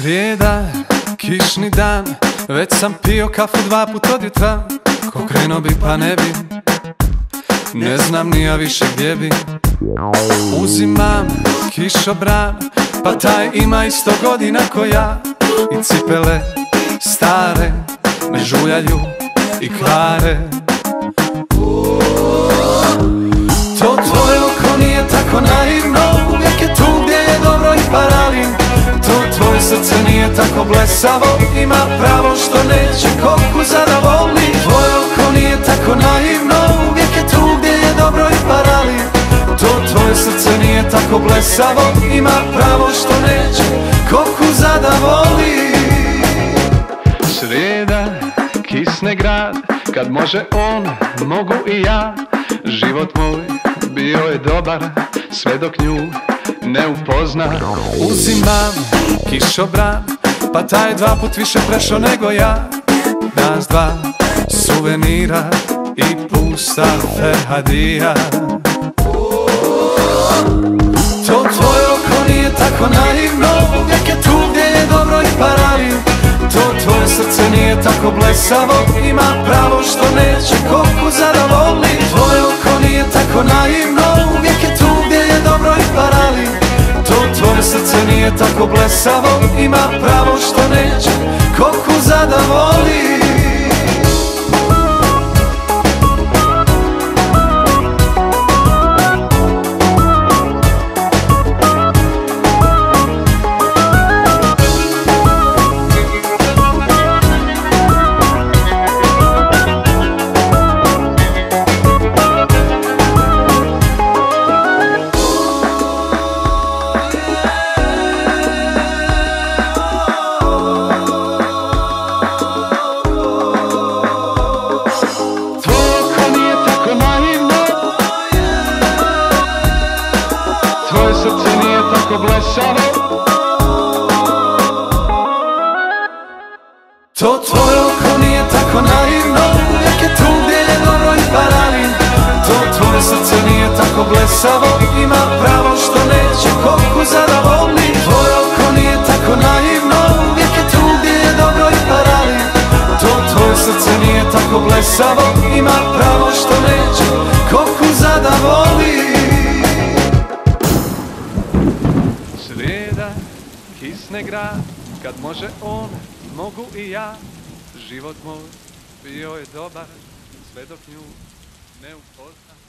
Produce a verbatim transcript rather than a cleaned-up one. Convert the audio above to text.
Srijeda, kišni dan, već sam pio kafu dva put od jutra. Ko krenuo bi pa ne bi, ne znam ni ja više gdje bi. Uzimam kišobran, pa taj ima isto godina ko ja. I cipele stare me žuljaju i kvare. To tvoje oko nije tako naivno, uvijek je tu gdje je dobro i paralin. To tvoje srce nije tako blesavo, ima pravo što neće koku zadovoljni. Tvoje oko nije tako naivno, uvijek je tu gdje je dobro i paralin. To tvoje srce nije tako blesavo, ima pravo što neće koku zadovoljni. Srijeda, kisne grad, kad može on, mogu i ja. Život moj bio je dobar, sve dok nju ne upozna. Uzimam kišobran, pa taj dva put više prešao nego ja. Nas dva, suvenira i pusta Ferhadija. To tvoje oko nije tako naivno, uvijek je tu gdje je dobro i paralin. To tvoje srce nije tako blesavo, ima pravo što neće koku zadovoljni. Tvoje oko nije tako naivno, uvijek je tu gdje je dobro i paralin. To tvoje srce nije tako blesavo, ima pravo što neće koku zadovoljni. Tvoje srce nije tako blesavo, to tvoje oko nije tako naivno, uvijek je tu gdje je dobro i paralin. To tvoje srce nije tako blesavo, ima pravo što neće koku zadovoljni. Tvoje oko nije tako naivno, uvijek je tu gdje je dobro i paralin. To tvoje srce nije tako blesavo, ima pravo što neće koku zadovoljni. Srijeda, kisne grad, kad može on, mogu i ja. Život moj bio je dobar, sve dok nju ne upoznam.